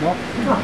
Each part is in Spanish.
¿No?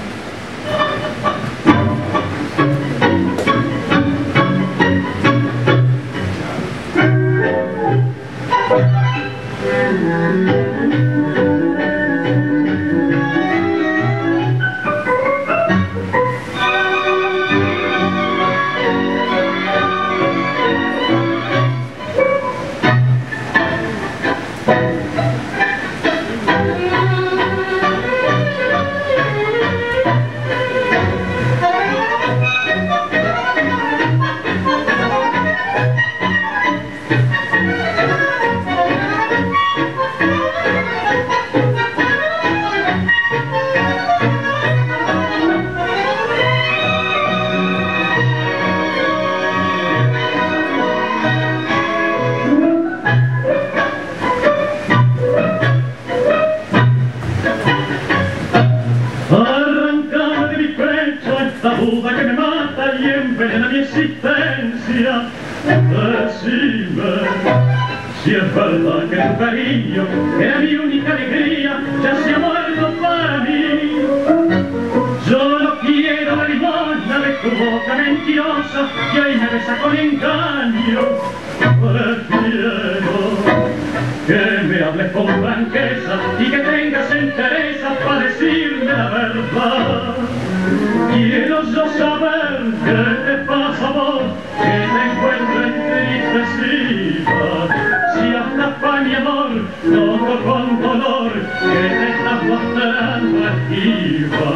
Esta duda que me mata y envenena mi existencia. Decime si es verdad que tu cariño era mi única alegría, ya se ha muerto para mí. Yo no quiero la limosna de tu boca mentirosa que hoy me besa con engaño. Prefiero que me hables con franqueza y que tengas entereza para decirme la verdad. Quiero yo saber qué te pasa a vos, que te encuentro entristecida. Si hasta pa' mi amor noto con dolor que te estás mostrando esquiva.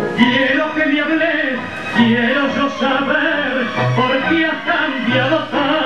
Quiero que me hables, quiero yo saber por qué has cambiado tanto.